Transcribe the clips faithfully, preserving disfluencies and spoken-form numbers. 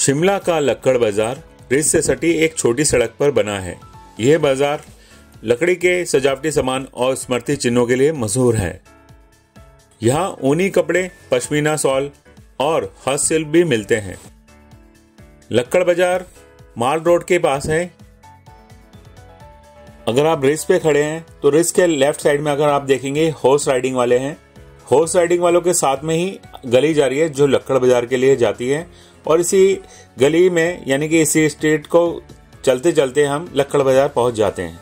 शिमला का लक्कड़ बाजार रिज से सटी एक छोटी सड़क पर बना है। यह बाजार लकड़ी के सजावटी सामान और स्मृति चिन्हों के लिए मशहूर है। यहाँ ऊनी कपड़े, पश्मीना शॉल और हस्तशिल्प भी मिलते हैं। लक्कड़ बाजार माल रोड के पास है। अगर आप रिज पे खड़े हैं तो रिज के लेफ्ट साइड में अगर आप देखेंगे हॉर्स राइडिंग वाले हैं। हॉर्स राइडिंग वालों के साथ में ही गली जा रही है जो लक्कड़ बाजार के लिए जाती है, और इसी गली में यानी कि इसी स्ट्रीट को चलते चलते हम लक्कड़ बाजार पहुंच जाते हैं।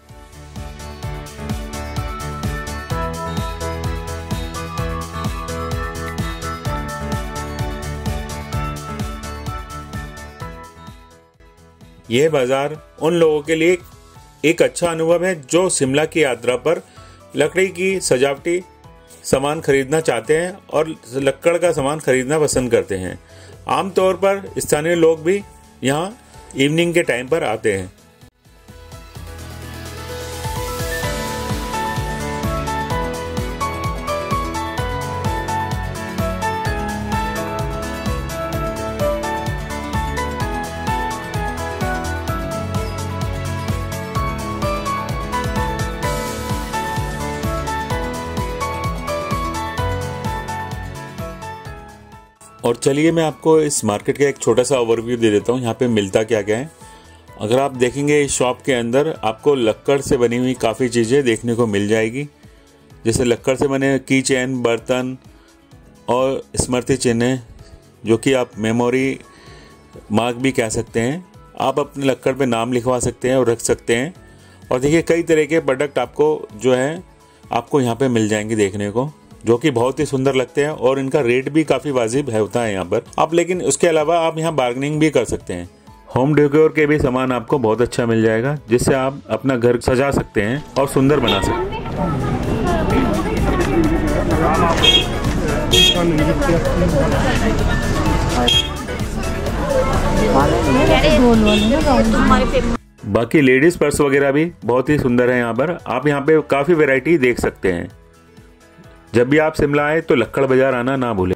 यह बाजार उन लोगों के लिए एक अच्छा अनुभव है जो शिमला की यात्रा पर लकड़ी की सजावटी सामान खरीदना चाहते हैं और लक्कड़ का सामान खरीदना पसंद करते हैं। आमतौर पर स्थानीय लोग भी यहाँ इवनिंग के टाइम पर आते हैं। और चलिए मैं आपको इस मार्केट का एक छोटा सा ओवरव्यू दे देता हूँ यहाँ पे मिलता क्या क्या है। अगर आप देखेंगे इस शॉप के अंदर आपको लक्कड़ से बनी हुई काफ़ी चीज़ें देखने को मिल जाएगी, जैसे लक्कड़ से बने की चेन, बर्तन और स्मृति चिन्ह जो कि आप मेमोरी मार्क भी कह सकते हैं। आप अपने लक्कड़ पे नाम लिखवा सकते हैं और रख सकते हैं। और देखिए कई तरह के प्रोडक्ट आपको जो है आपको यहाँ पे मिल जाएंगे देखने को, जो कि बहुत ही सुंदर लगते हैं और इनका रेट भी काफ़ी वाजिब है होता है यहाँ पर आप। लेकिन उसके अलावा आप यहाँ बार्गेनिंग भी कर सकते हैं। होम डेकोर के भी सामान आपको बहुत अच्छा मिल जाएगा, जिससे आप अपना घर सजा सकते हैं और सुंदर बना सकते हैं। बाकी लेडीज पर्स वगैरह भी बहुत ही सुंदर है यहाँ पर। आप यहाँ पे काफ़ी वैरायटी देख सकते हैं। जब भी आप शिमला आए तो लक्कड़ बाजार आना ना भूलें।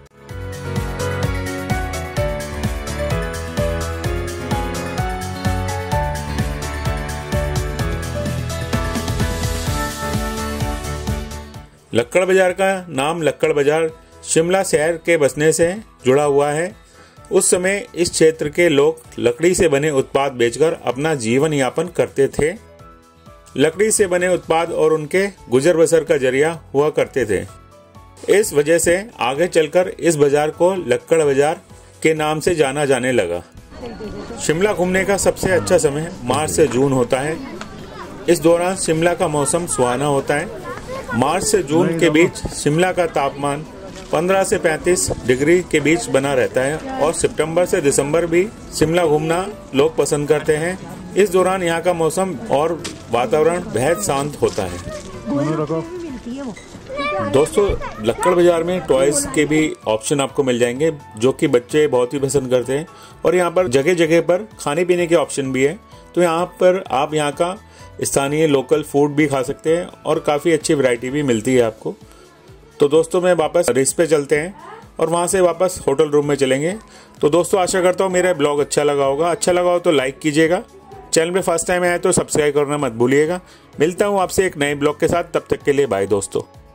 लक्कड़ बाजार का नाम लक्कड़ बाजार शिमला शहर के बसने से जुड़ा हुआ है। उस समय इस क्षेत्र के लोग लकड़ी से बने उत्पाद बेचकर अपना जीवन यापन करते थे। लकड़ी से बने उत्पाद और उनके गुजर बसर का जरिया हुआ करते थे। इस वजह से आगे चलकर इस बाजार को लक्कड़ बाजार के नाम से जाना जाने लगा। शिमला घूमने का सबसे अच्छा समय मार्च से जून होता है। इस दौरान शिमला का मौसम सुहाना होता है। मार्च से जून के बीच शिमला का तापमान पंद्रह से पैंतीस डिग्री के बीच बना रहता है और सितंबर से दिसंबर भी शिमला घूमना लोग पसंद करते हैं। इस दौरान यहाँ का मौसम और वातावरण बेहद शांत होता है। दोस्तों लक्कड़ बाजार में टॉयज के भी ऑप्शन आपको मिल जाएंगे, जो कि बच्चे बहुत ही पसंद करते हैं। और यहाँ पर जगह जगह पर खाने पीने के ऑप्शन भी है, तो यहाँ पर आप यहाँ का स्थानीय लोकल फूड भी खा सकते हैं और काफ़ी अच्छी वैरायटी भी मिलती है आपको। तो दोस्तों मैं वापस रिज पे चलते हैं और वहाँ से वापस होटल रूम में चलेंगे। तो दोस्तों आशा करता हूँ मेरा ब्लॉग अच्छा लगा होगा। अच्छा लगा हो तो लाइक कीजिएगा। चैनल पे फर्स्ट टाइम आए तो सब्सक्राइब करना मत भूलिएगा। मिलता हूँ आपसे एक नए ब्लॉग के साथ, तब तक के लिए बाय दोस्तों।